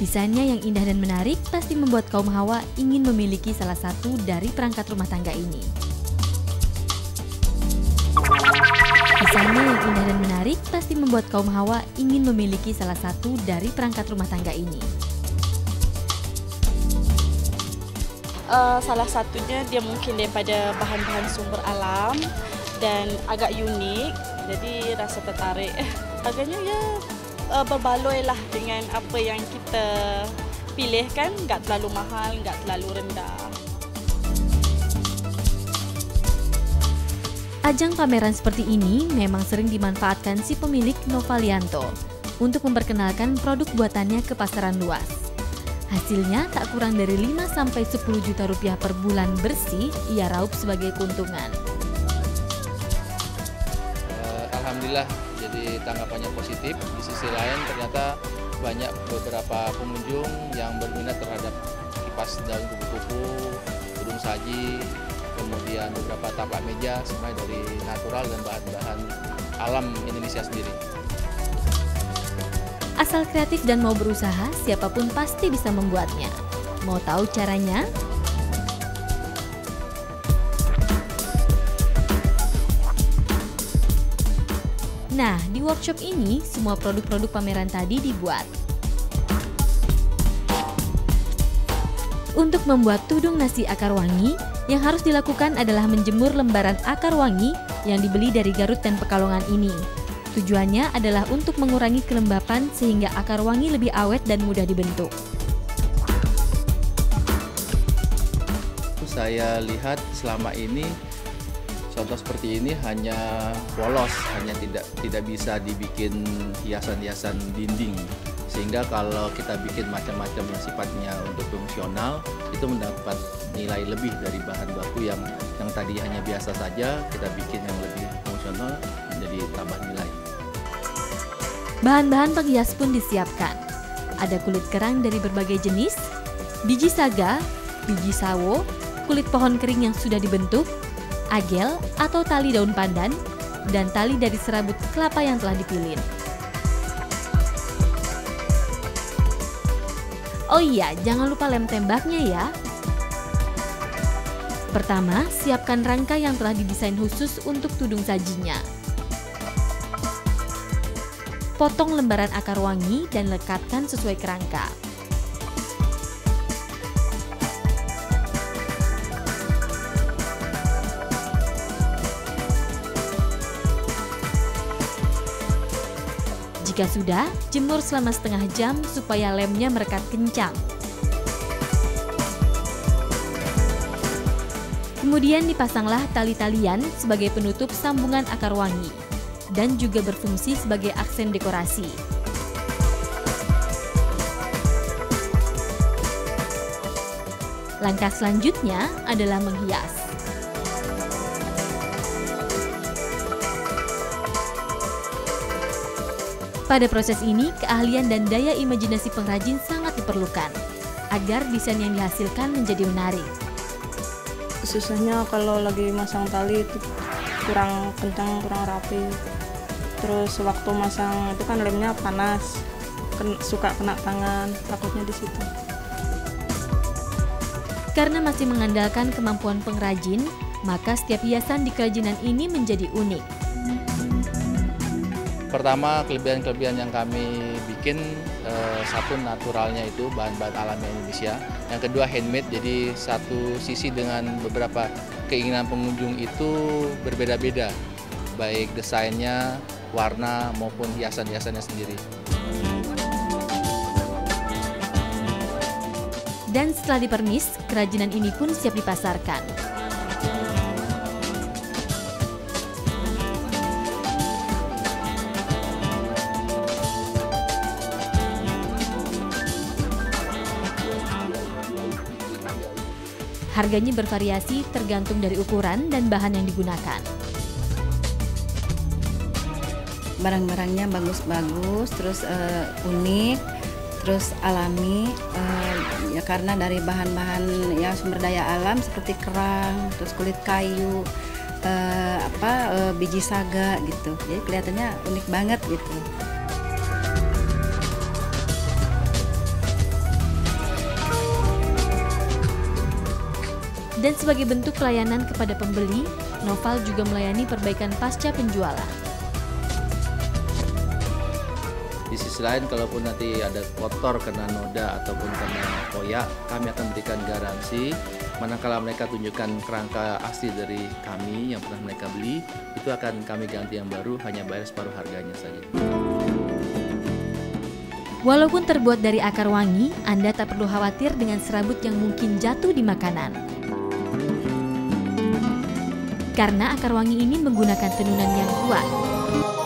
Desainnya yang indah dan menarik pasti membuat kaum hawa ingin memiliki salah satu dari perangkat rumah tangga ini. Desainnya yang indah dan menarik pasti membuat kaum hawa ingin memiliki salah satu dari perangkat rumah tangga ini. Salah satunya dia mungkin daripada bahan-bahan sumber alam dan agak unik, jadi rasa tertarik. Harganya ya berbaloi lah dengan apa yang kita pilih kan, nggak terlalu mahal, nggak terlalu rendah. Ajang pameran seperti ini memang sering dimanfaatkan si pemilik Novalianto untuk memperkenalkan produk buatannya ke pasaran luas. Hasilnya tak kurang dari 5–10 juta rupiah per bulan bersih ia raup sebagai keuntungan. Alhamdulillah, jadi tanggapannya positif. Di sisi lain ternyata banyak beberapa pengunjung yang berminat terhadap kipas daun kupu-kupu, tudung saji, kemudian beberapa taplak meja, semuanya dari natural dan bahan-bahan alam Indonesia sendiri. Asal kreatif dan mau berusaha, siapapun pasti bisa membuatnya. Mau tahu caranya? Nah, di workshop ini semua produk-produk pameran tadi dibuat. Untuk membuat tudung nasi akar wangi, yang harus dilakukan adalah menjemur lembaran akar wangi yang dibeli dari Garut dan Pekalongan ini. Tujuannya adalah untuk mengurangi kelembapan sehingga akar wangi lebih awet dan mudah dibentuk. Saya lihat selama ini contoh seperti ini hanya polos, hanya tidak bisa dibikin hiasan-hiasan dinding. Sehingga kalau kita bikin macam-macam yang sifatnya untuk fungsional, itu mendapat nilai lebih dari bahan baku yang tadi hanya biasa saja, kita bikin yang lebih fungsional menjadi tambah nilai. Bahan-bahan penghias pun disiapkan. Ada kulit kerang dari berbagai jenis, biji saga, biji sawo, kulit pohon kering yang sudah dibentuk, agel atau tali daun pandan, dan tali dari serabut kelapa yang telah dipilin. Oh iya, jangan lupa lem tembaknya ya. Pertama, siapkan rangka yang telah didesain khusus untuk tudung sajinya. Potong lembaran akar wangi dan lekatkan sesuai kerangka. Jika sudah, jemur selama setengah jam supaya lemnya merekat kencang. Kemudian dipasanglah tali-talian sebagai penutup sambungan akar wangi dan juga berfungsi sebagai aksen dekorasi. Langkah selanjutnya adalah menghias. Pada proses ini, keahlian dan daya imajinasi pengrajin sangat diperlukan agar desain yang dihasilkan menjadi menarik. Susahnya kalau lagi masang tali itu kurang kencang, kurang rapi. Terus waktu masang itu kan lemnya panas, suka kena tangan, takutnya di situ. Karena masih mengandalkan kemampuan pengrajin, maka setiap hiasan di kerajinan ini menjadi unik. Pertama, kelebihan-kelebihan yang kami bikin, satu naturalnya itu bahan-bahan alami Indonesia. Yang kedua handmade, jadi satu sisi dengan beberapa keinginan pengunjung itu berbeda-beda. Baik desainnya, warna maupun hiasan-hiasannya sendiri. Dan setelah dipernis, kerajinan ini pun siap dipasarkan. Harganya bervariasi tergantung dari ukuran dan bahan yang digunakan. Barang-barangnya bagus-bagus, terus unik, terus alami, ya karena dari bahan-bahan yang sumber daya alam seperti kerang, terus kulit kayu, biji saga gitu. Jadi kelihatannya unik banget gitu. Dan sebagai bentuk pelayanan kepada pembeli, Noval juga melayani perbaikan pasca penjualan. Di sisi lain, kalaupun nanti ada kotor karena noda ataupun karena koyak, kami akan berikan garansi. Manakala mereka tunjukkan kerangka asli dari kami yang pernah mereka beli, itu akan kami ganti yang baru, hanya bayar separuh harganya saja. Walaupun terbuat dari akar wangi, Anda tak perlu khawatir dengan serabut yang mungkin jatuh di makanan. Karena akar wangi ini menggunakan tenunan yang kuat.